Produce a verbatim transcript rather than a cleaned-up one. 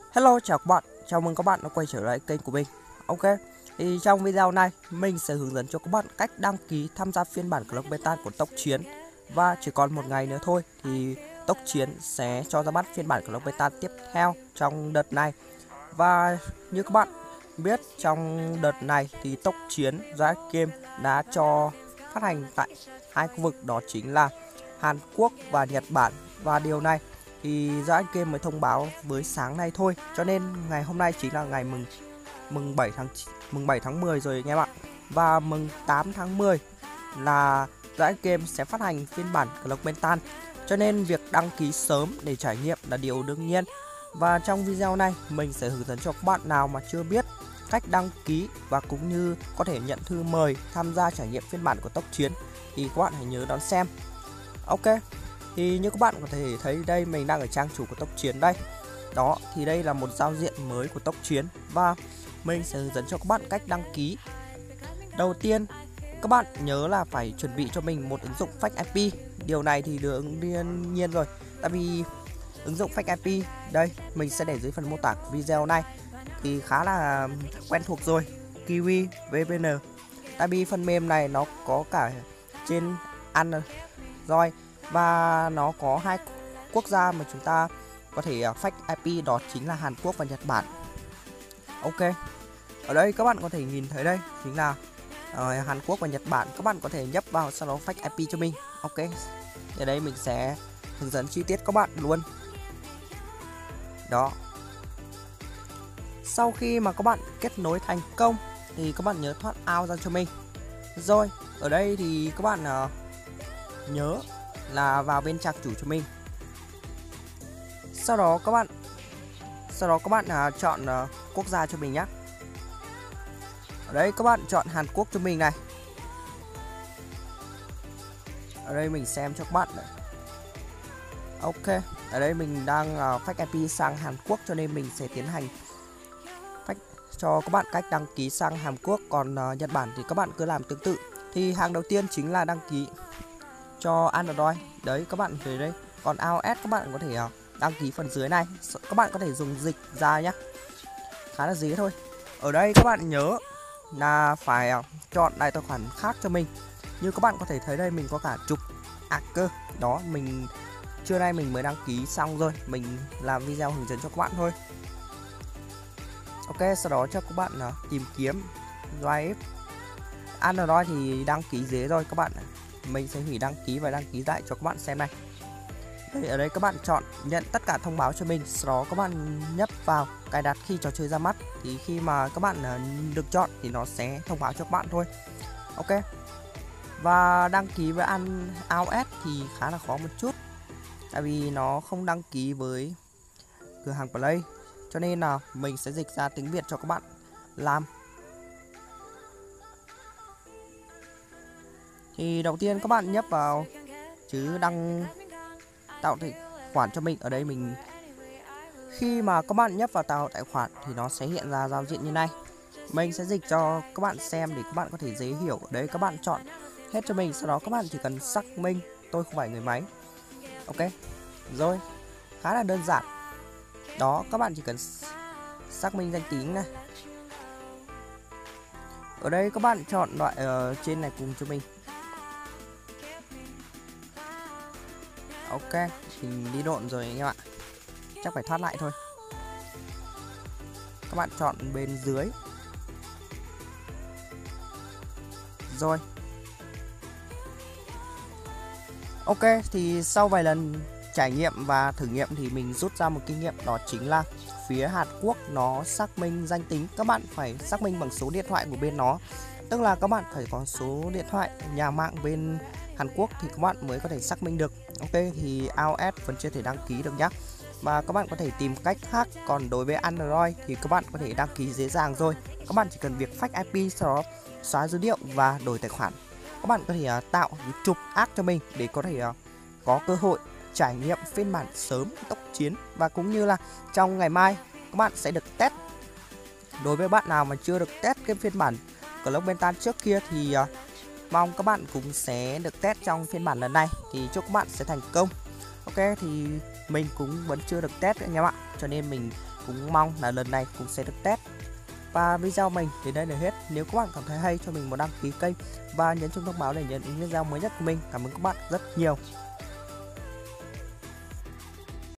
Hello, chào các bạn, chào mừng các bạn đã quay trở lại kênh của mình. Ok, thì trong video này mình sẽ hướng dẫn cho các bạn cách đăng ký tham gia phiên bản Clock Beta của Tốc Chiến. Và chỉ còn một ngày nữa thôi thì Tốc Chiến sẽ cho ra mắt phiên bản Clock Beta tiếp theo trong đợt này. Và như các bạn biết, trong đợt này thì Tốc Chiến Riot Games đã cho phát hành tại hai khu vực, đó chính là Hàn Quốc và Nhật Bản. Và điều này thì Riot Games mới thông báo với sáng nay thôi, cho nên ngày hôm nay chính là ngày mừng mừng bảy tháng mừng bảy tháng mười rồi anh em ạ. Và mừng tám tháng mười là Riot Games sẽ phát hành phiên bản Clock Beta, cho nên việc đăng ký sớm để trải nghiệm là điều đương nhiên. Và trong video này mình sẽ hướng dẫn cho các bạn nào mà chưa biết cách đăng ký và cũng như có thể nhận thư mời tham gia trải nghiệm phiên bản của Tốc Chiến thì các bạn hãy nhớ đón xem. Ok, thì như các bạn có thể thấy đây, mình đang ở trang chủ của Tốc Chiến đây. Đó, thì đây là một giao diện mới của Tốc Chiến và mình sẽ hướng dẫn cho các bạn cách đăng ký. Đầu tiên, các bạn nhớ là phải chuẩn bị cho mình một ứng dụng Fake i pê. Điều này thì đương nhiên rồi, tại vì ứng dụng Fake i pê đây mình sẽ để dưới phần mô tả của video này thì khá là quen thuộc rồi, Kiwi vê pê en. Tại vì phần mềm này nó có cả trên Android và nó có hai quốc gia mà chúng ta có thể fake i pê, đó chính là Hàn Quốc và Nhật Bản. Ok, ở đây các bạn có thể nhìn thấy đây chính là uh, Hàn Quốc và Nhật Bản. Các bạn có thể nhấp vào sau đó fake i pê cho mình. Ok, ở đây mình sẽ hướng dẫn chi tiết các bạn luôn. Đó, sau khi mà các bạn kết nối thành công thì các bạn nhớ thoát out ra cho mình. Rồi, ở đây thì các bạn uh, nhớ là vào bên trang chủ cho mình. Sau đó các bạn Sau đó các bạn uh, chọn uh, quốc gia cho mình nhé. Ở đây các bạn chọn Hàn Quốc cho mình này. Ở đây mình xem cho các bạn này. Ok, ở đây mình đang uh, fake i pê sang Hàn Quốc, cho nên mình sẽ tiến hành fake cho các bạn cách đăng ký sang Hàn Quốc. Còn uh, Nhật Bản thì các bạn cứ làm tương tự. Thì hàng đầu tiên chính là đăng ký cho Android. Đấy, các bạn về đây. Còn iOS các bạn có thể uh, đăng ký phần dưới này. Các bạn có thể dùng dịch ra nhé, khá là dễ thôi. Ở đây các bạn nhớ là phải uh, chọn đại tài khoản khác cho mình. Như các bạn có thể thấy đây, mình có cả chục account. Đó, mình trưa nay mình mới đăng ký xong rồi, mình làm video hướng dẫn cho các bạn thôi. Ok, sau đó cho các bạn uh, tìm kiếm Riot. Android thì đăng ký dễ rồi các bạn. Mình sẽ hủy đăng ký và đăng ký lại cho các bạn xem này. Đây, ở đây các bạn chọn nhận tất cả thông báo cho mình. Sau đó các bạn nhấp vào cài đặt khi trò chơi ra mắt. Thì khi mà các bạn uh, được chọn thì nó sẽ thông báo cho các bạn thôi. Ok, và đăng ký với iOS thì khá là khó một chút, tại vì nó không đăng ký với cửa hàng Play, cho nên là mình sẽ dịch ra tiếng Việt cho các bạn làm. Thì đầu tiên các bạn nhấp vào chữ đăng tạo tài khoản cho mình. Ở đây mình khi mà các bạn nhấp vào tạo tài khoản thì nó sẽ hiện ra giao diện như này. Mình sẽ dịch cho các bạn xem để các bạn có thể dễ hiểu. Ở đây các bạn chọn hết cho mình, sau đó các bạn chỉ cần xác minh tôi không phải người máy. Ok, rồi, khá là đơn giản. Đó, các bạn chỉ cần xác minh danh tính này. Ở đây các bạn chọn loại uh, trên này cùng cho mình. Ok, mình đi độn rồi anh em ạ, chắc phải thoát lại thôi. Các bạn chọn bên dưới. Rồi. Ok, thì sau vài lần trải nghiệm và thử nghiệm thì mình rút ra một kinh nghiệm, đó chính là phía Hàn Quốc nó xác minh danh tính, các bạn phải xác minh bằng số điện thoại của bên nó. Tức là các bạn phải có số điện thoại nhà mạng bên Hàn Quốc thì các bạn mới có thể xác minh được. Ok, thì iOS vẫn chưa thể đăng ký được nhá. Và các bạn có thể tìm cách khác. Còn đối với Android thì các bạn có thể đăng ký dễ dàng rồi. Các bạn chỉ cần việc fake i pê, sau đó xóa dữ liệu và đổi tài khoản. Các bạn có thể uh, tạo chụp app cho mình để có thể uh, có cơ hội trải nghiệm phiên bản sớm Tốc Chiến. Và cũng như là trong ngày mai các bạn sẽ được test. Đối với bạn nào mà chưa được test cái phiên bản Clock Beta trước kia thì uh, mong các bạn cũng sẽ được test trong phiên bản lần này. Thì chúc các bạn sẽ thành công. Ok, thì mình cũng vẫn chưa được test anh em ạ, cho nên mình cũng mong là lần này cũng sẽ được test. Và video mình đến đây là hết. Nếu các bạn cảm thấy hay cho mình một đăng ký kênh và nhấn chuông thông báo để nhận những video mới nhất của mình. Cảm ơn các bạn rất nhiều.